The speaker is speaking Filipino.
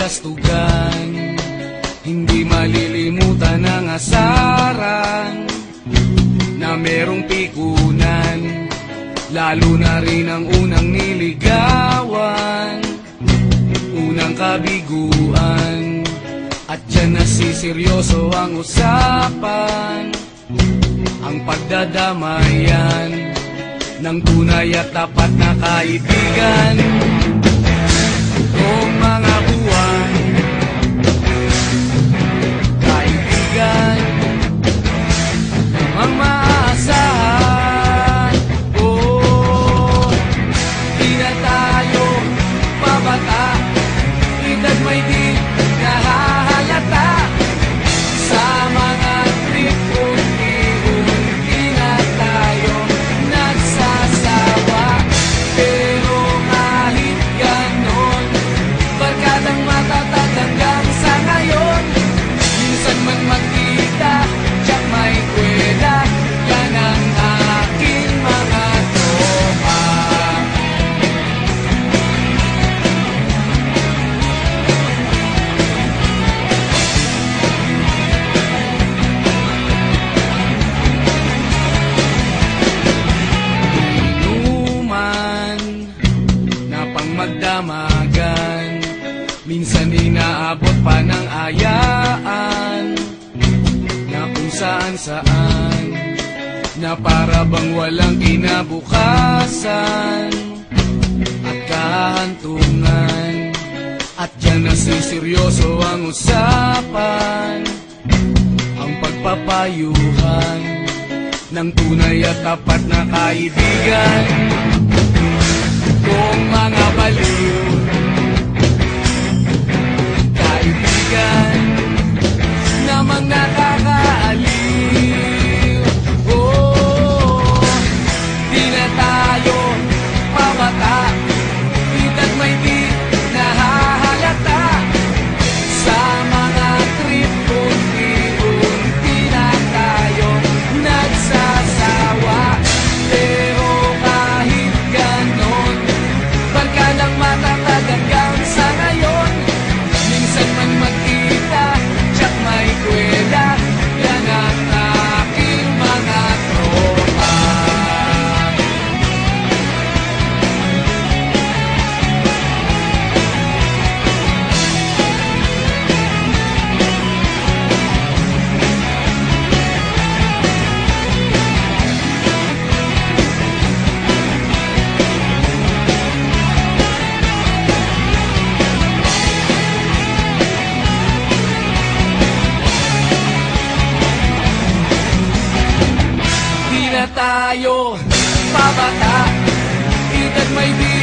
kabalastugan, hindi malilimutan ang asaran na merong pikunan, lalo na rin ang unang niligawan, unang kabiguan. At dyan nasiseryoso ang usapan, ang pagdadamayan ng tunay at tapat na kaibigan. Kung mga buwan, kaibigan, namang maaasahan. Oh, di na tayo pabata, edad may di nahahalata. Sa mga trip, unti-unti na tayo nagsasawa. Pero kahit ganon, barkadang matatag hanggang sa ngayon. Minsan man magkita, tiyak may kwela, yan ang aking mga tropa. Inuman na pang magdamagan, minsan inaabot pa ng ayaan, na kung saan-saan, na para bang walang kinabukasan at kahantungan. At dyan nasiseryoso ang usapan, ang pagpapayuhan ng tunay at tapat na kaibigan. Kung mga baliw, kaibigan, namang nakakaaliw. Oh, di na tayo pabata, edad may di nahahalata. Sa mga trip, unti-unti na tayo nagsasawa. Pero kahit ganon, barkadang matatag hanggang sa ngayon. Minsan man magkita, tiyak may kwela, yan ang aking mga tropa. Di na tayo pabata, edad may di